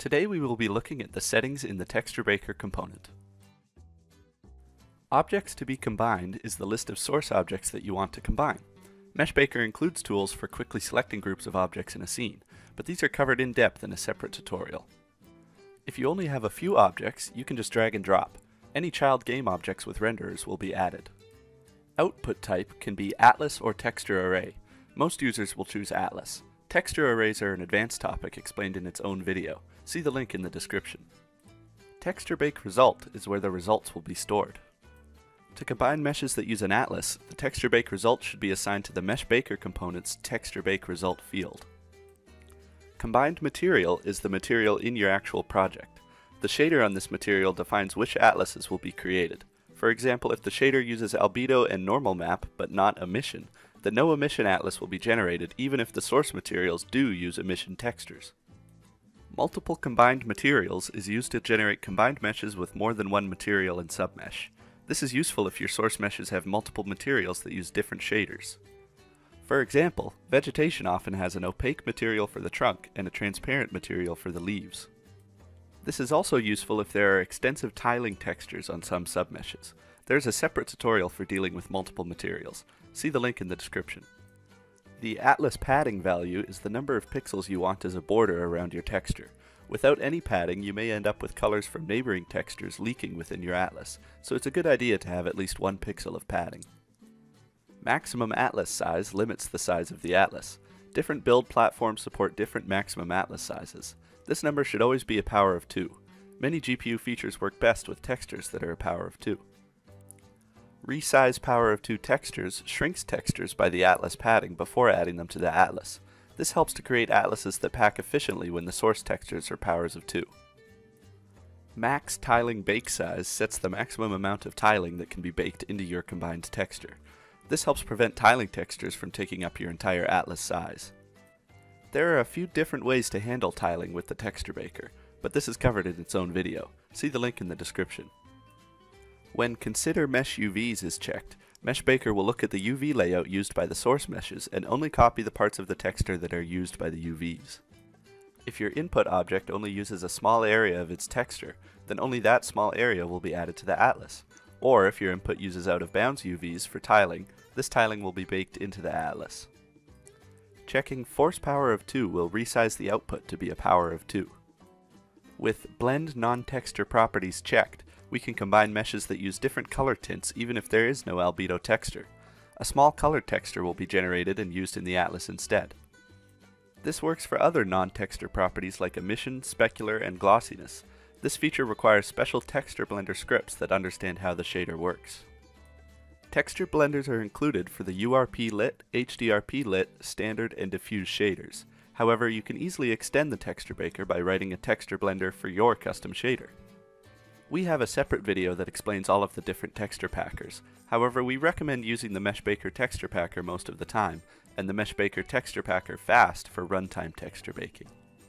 Today we will be looking at the settings in the TextureBaker component. Objects to be combined is the list of source objects that you want to combine. MeshBaker includes tools for quickly selecting groups of objects in a scene, but these are covered in depth in a separate tutorial. If you only have a few objects, you can just drag and drop. Any child game objects with renderers will be added. Output type can be Atlas or texture array. Most users will choose Atlas. Texture arrays are an advanced topic explained in its own video. See the link in the description. TextureBake result is where the results will be stored. To combine meshes that use an atlas, the TextureBake result should be assigned to the MeshBaker component's TextureBake result field. Combined material is the material in your actual project. The shader on this material defines which atlases will be created. For example, if the shader uses albedo and normal map, but not emission, the no emission atlas will be generated even if the source materials do use emission textures. Multiple combined materials is used to generate combined meshes with more than one material and submesh. This is useful if your source meshes have multiple materials that use different shaders. For example, vegetation often has an opaque material for the trunk and a transparent material for the leaves. This is also useful if there are extensive tiling textures on some submeshes. There's a separate tutorial for dealing with multiple materials. See the link in the description. The atlas padding value is the number of pixels you want as a border around your texture. Without any padding, you may end up with colors from neighboring textures leaking within your atlas, so it's a good idea to have at least 1 pixel of padding. Maximum atlas size limits the size of the atlas. Different build platforms support different maximum atlas sizes. This number should always be a power of 2. Many GPU features work best with textures that are a power of 2. Resize power of 2 textures shrinks textures by the atlas padding before adding them to the atlas. This helps to create atlases that pack efficiently when the source textures are powers of 2. Max tiling bake size sets the maximum amount of tiling that can be baked into your combined texture. This helps prevent tiling textures from taking up your entire atlas size. There are a few different ways to handle tiling with the TextureBaker, but this is covered in its own video. See the link in the description. When Consider Mesh UVs is checked, MeshBaker will look at the UV layout used by the source meshes and only copy the parts of the texture that are used by the UVs. If your input object only uses a small area of its texture, then only that small area will be added to the atlas. Or if your input uses out-of-bounds UVs for tiling, this tiling will be baked into the atlas. Checking force power of 2 will resize the output to be a power of 2. With Blend Non-Texture properties checked, we can combine meshes that use different color tints even if there is no albedo texture. A small color texture will be generated and used in the atlas instead. This works for other non-texture properties like emission, specular, and glossiness. This feature requires special texture blender scripts that understand how the shader works. Texture blenders are included for the URP lit, HDRP lit, standard, and diffuse shaders. However, you can easily extend the TextureBaker by writing a texture blender for your custom shader. We have a separate video that explains all of the different texture packers. However, we recommend using the MeshBaker texture packer most of the time, and the MeshBaker texture packer fast for runtime texture baking.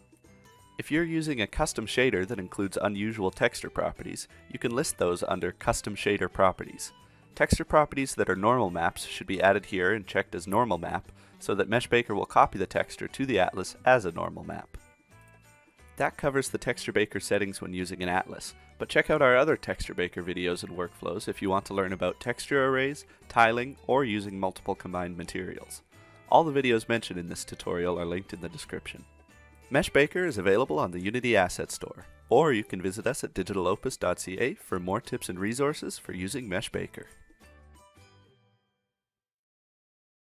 If you're using a custom shader that includes unusual texture properties, you can list those under Custom Shader Properties. Texture properties that are normal maps should be added here and checked as normal map, so that MeshBaker will copy the texture to the atlas as a normal map. That covers the TextureBaker settings when using an atlas, but check out our other TextureBaker videos and workflows if you want to learn about texture arrays, tiling, or using multiple combined materials. All the videos mentioned in this tutorial are linked in the description. MeshBaker is available on the Unity Asset Store, or you can visit us at digitalopus.ca for more tips and resources for using MeshBaker.